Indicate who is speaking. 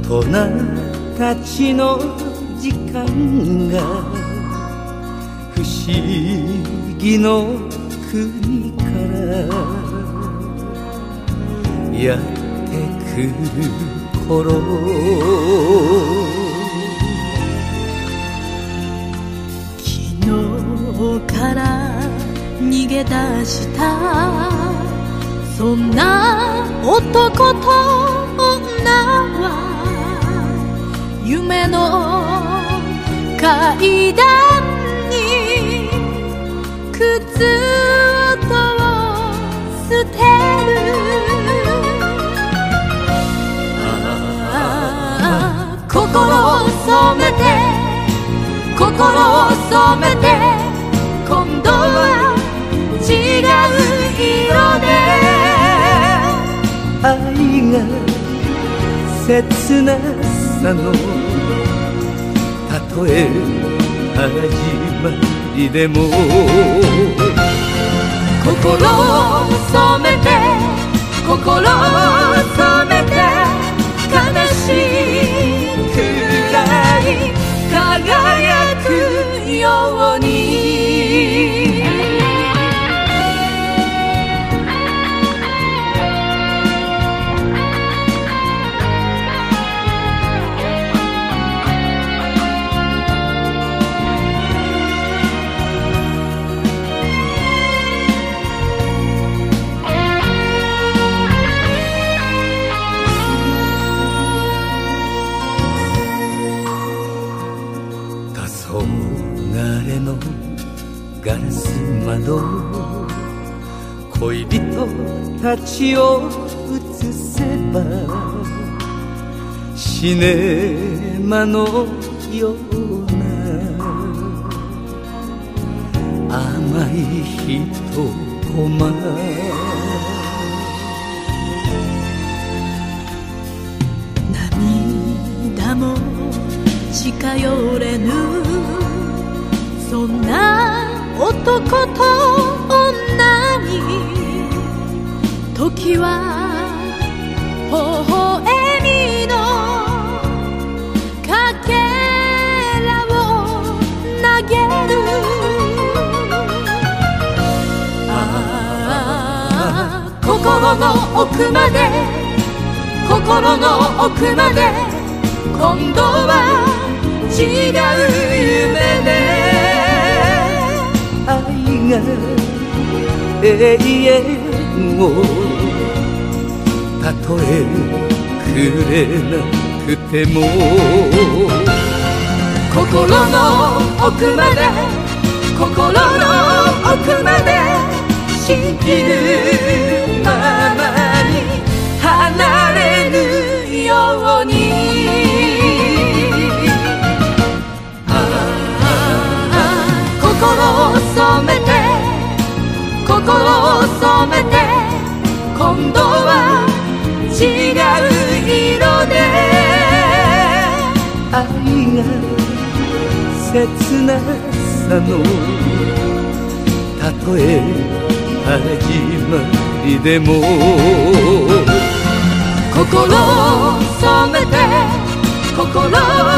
Speaker 1: 人たちの時間が不思議の国からやってくる頃、
Speaker 2: 昨日から逃げ出したそんな男と女は夢の階段に靴跡を捨てる。心を染めて心を染めて今度は違う色で
Speaker 1: 愛が切なさのたとえ始まりでも、
Speaker 2: 心を染めて心を染めて悲しいくらい輝くように。
Speaker 1: 流れのガラス窓、恋人たちを映せばシネマのような甘い一コマ、
Speaker 2: 涙も近寄れぬそんな男と女に時は微笑みのかけらを投げる。心の奥まで心の奥まで今度は違う夢で
Speaker 1: 愛が永遠をたとえくれなくても、
Speaker 2: 心の奥まで心の奥まで信じるままに離れぬように。心を染めて心を染めて今度は違う色で
Speaker 1: 愛が切なさのたとえ始まりでも、
Speaker 2: 心を染めて心を